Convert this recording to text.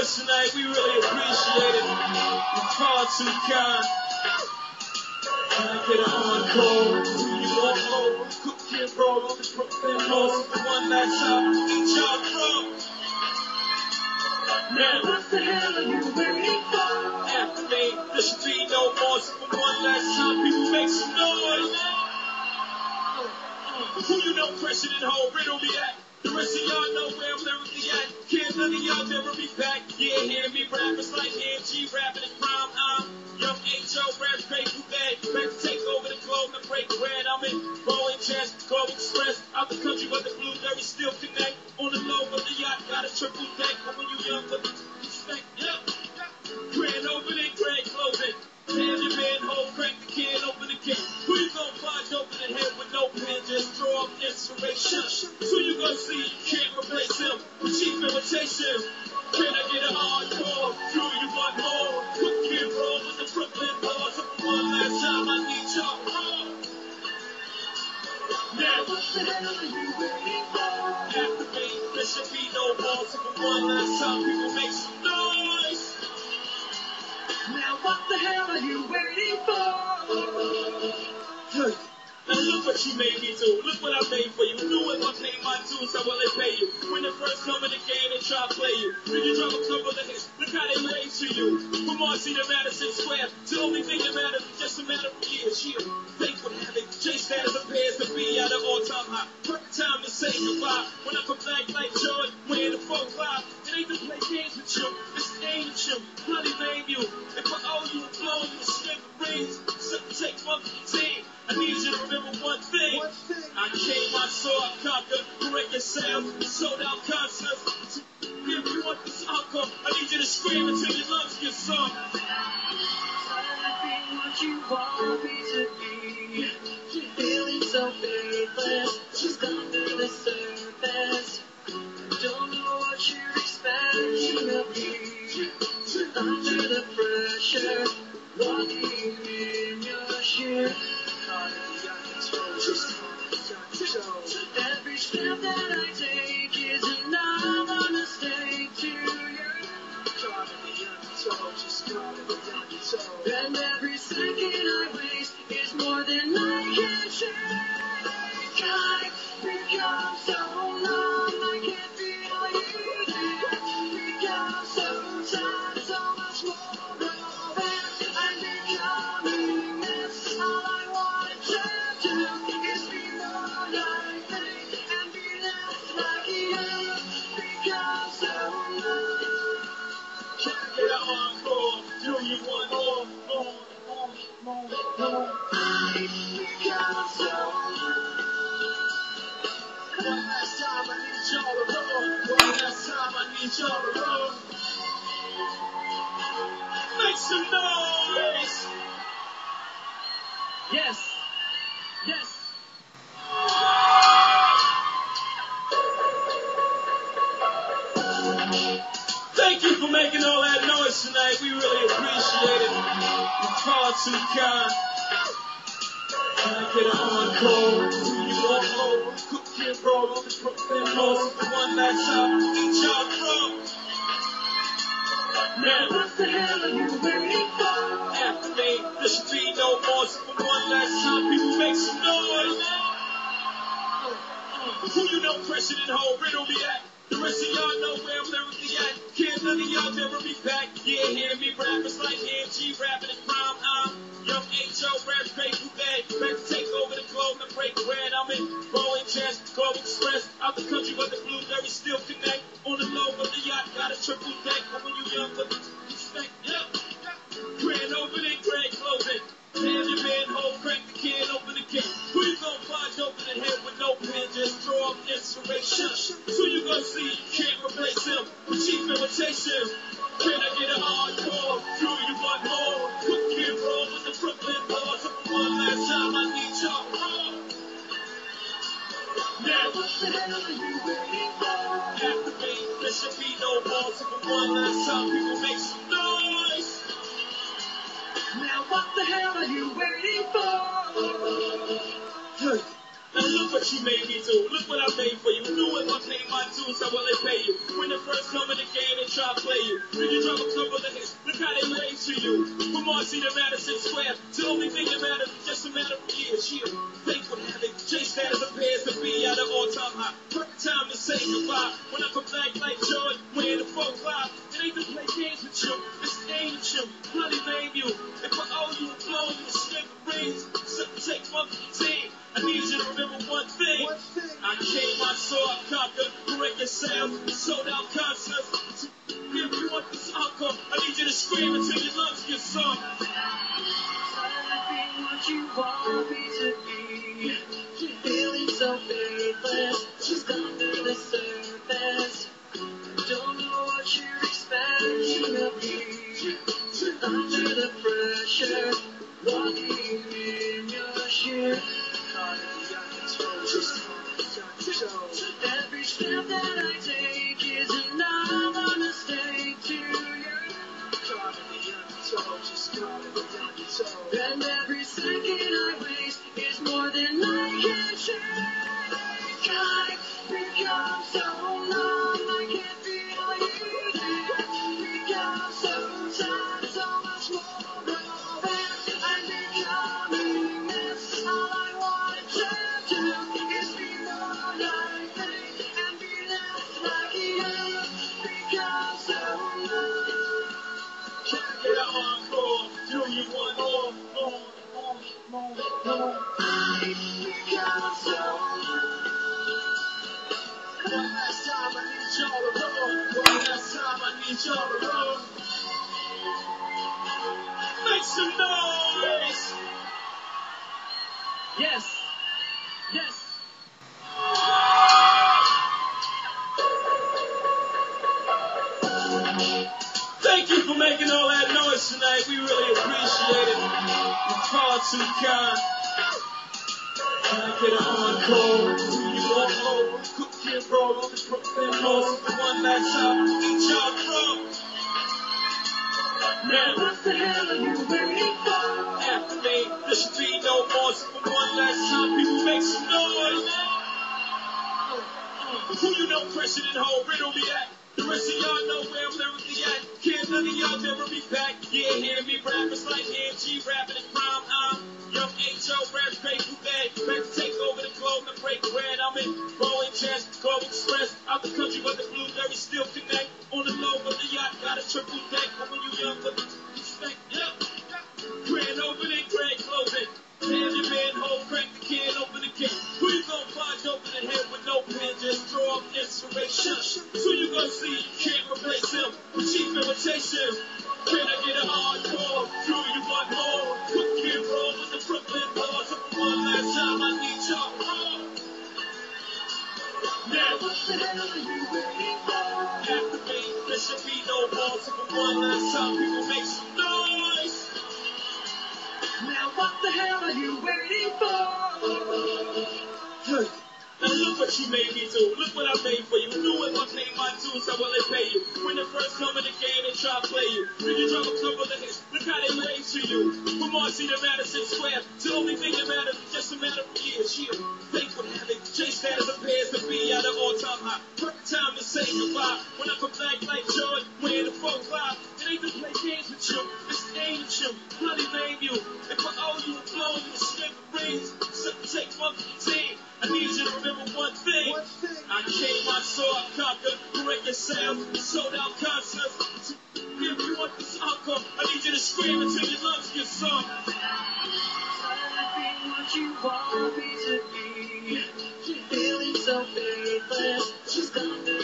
noise tonight. We really appreciate it. You're far too kind. Can I get an encore? Do you want more? Cook and roll, the Brooklyn Rolls, the one last time. Eat y'all from. Now, what the hell are you waiting for? After me, there should be no more. So for one last time, people make some noise. Who you know, Christian and Ho, riddle me at. The rest of y'all know where I'm lyrically at. Can't none of y'all never be back. Yeah, hear me rap, it's like AMG rapping in prime. I'm young H.O. rap, grateful dead. Back to take over the globe and break bread. I'm in Boeing chest, Global Express. Out the country, but the blueberries still connect. On the low of the yacht, got a triple deck. But when you young, but respect, yeah. Grand opening, grand closing. Have your manhole, crack the can, open the gate. Who you gonna find open the head with no pen? Just draw up inspiration. Who you gonna see? You can't replace him with cheap imitation. Can I get an encore? Do you want more? Quick and roll with the Brooklyn Balls. For one last time, I need y'all raw. Now, what the hell are you waiting for? After me, there should be no more. So for one last time, people make some noise. Now what the hell are you waiting for? Now look what you made me do. Look what I made for you. Knew if I pay my dues, how will they pay you? When they first come in the game, they try to play you. Then you drop a couple of hits. Look how they lay to you. From Marcy to Madison Square, the only thing that matters is just a matter of years. Yeah, fate would have it. Chase that as appears to be at an all-time high. Perfect time to say goodbye. When I come back like George, wearing the folk vibe. It ain't to play games with you. It's to aim at you. Bloody name you. If I owe you a blow, you will slip the rings. Something take one for the team. I need you to remember one thing. I came, I saw, I conquered. Correct yourself. Sold out concerts. If you want this encore, I need you to scream until your lungs get sore. Be what you want me to be. Feeling so faithless, just under the surface. Don't know what you're expecting of me. Under the pressure, walking in your shoes. Every step that I take is another mistake to you. And every second I waste is more than I can take. I become so numb, I can't feel you there. Become so tired, so much more relevant. I'm becoming this. All I want to do is be more like me and be less like you. Become so numb. Can I get an encore? Do you want more? I become so numb. One last time I need y'all to roll. One last time I need y'all to roll. Make some noise. Yes. Yes. Thank you for making all that noise tonight. We really appreciate it. You're far too kind. Can I get an encore? Do you want more? Cook and roll, the Brooklyn Rolls, the one last time. Eat y'all from. Now, what the hell are you waiting for? After me, there should be no more. So for one last time, people make some noise. Who you know, Christian and Ho, riddle me at. The rest of y'all know where I'm lyrically at. Can't none of y'all never be back. Yeah, hear me rap, it's like AMG rapping in prime. I'm young H.O. rap, grateful dead. Back to take over the globe and break bread. I'm in Boeing chest, Global Express. Out the country, but the blueberries still connect. On the low of the yacht, got a triple deck. But when you young, but respect, yeah. Grand opening, grand closing. Have your manhole, crack the can, open the gate. Who you gonna find open the head with no pen? Just draw up inspiration. Who you gonna see? You can't replace him with cheap imitation. Can I get an encore? Do you want more? Quick and roll with the Brooklyn Balls. So for one last time, I need y'all raw. Now, what the hell are you waiting for? After me, there should be no more. So for one last time, people make some noise. Now what the hell are you waiting for? Now look what what you made me do. Look what I made for you. Knew if I pay my dues, how will they pay you? When they first come in the game, they try to play you. Then you drop a couple of hits. Look how they wave to you. From Marcy to Madison Square, the only thing that matters is just a matter of years. Yeah, fate would have it. J status appears to be at an all-time high. Perfect time to say goodbye. When I come back like George, wearing the folk live. It ain't to play games with you. It's the aim with you. Honey name you. If I owe you a blow, you slip the rings. Something take one for the team. I need you to remember one thing. I came, I saw, I conquered. Record sales, sold out concerts. If you want this outcome, I need you to scream until your lungs get soft. Be what you want me to be. Feeling so faithless, just under the surface. Don't know what you're expecting of me. Under the pressure, walking in your shoes. Every step that I take is another mistake to you. And every second I waste is more than I can take. I become so numb, I can't feel you there. Become so tired, so much more aware. I'm becoming this. All I want to do is be more like me and be less like you. Become so numb. Get an encore. Do you want more? I become so numb. One last time, I need y'all to roll. One last time, I need y'all to roll. Make some noise. Yes. Yes. Thank you for making all that noise tonight. We really appreciate it. You're far too kind. Can I get an encore? Do you want more? Cook and roll, the Brooklyn rolls. One last time, I need y'all to roll. Now, What the hell are you waiting for? after me, there should be no more. So for one last time, people make some noise. Who you know, Christian and Ho, riddle me that. The rest of y'all know where I'm lyrically at. Can't none of y'all never be back. Yeah, hear me rap, it's like MG rapping in prime. I'm young H.O. rap grateful day. Back to take over the globe and break bread. I'm in Boeing Jets, Global Express. Out the country, but the blueberries still connect. On the low, but the yacht got a triple deck. But when you young, but respect, yeah. Grand opening, grand closing. Damn your manhole, crack the can, open the gate. Who you gonna find open the head with no pen, just draw up inspiration. Who you gonna see, you can't replace him. With cheap imitation. Can I get an encore? Do you want more? Cook and roll with the Brooklyn Boys. So for one last time, I need y'all to roll. Now, What the hell are you waiting for? after me, there should be no more. So for one last time, people make some noise. Now what the hell are you waiting for? Hey, now look what you made me do. Look what I made for you. Knew if I pay my dues, how will they pay you? When they first come in the game, they try to play you. Then you drop a couple of hits. Look how they wave to you. From Marcy to Madison Square, the only thing that matters is just a matter of years. Yeah, fate would have it. J status appears to be at an all-time high. Perfect time to say goodbye. When I come back like George, wearing the folk live. It ain't to play games with you. It's the aim with you. Honey name you. If I owe you a blow, you slip the rings. Something take one for the team. I need you to remember one thing. I came, I saw, I conquered. Record sales, sold out concerts. If you want this outcome, I need you to scream until your lungs get soft. Be what you want me to be. Feeling so faithless, just under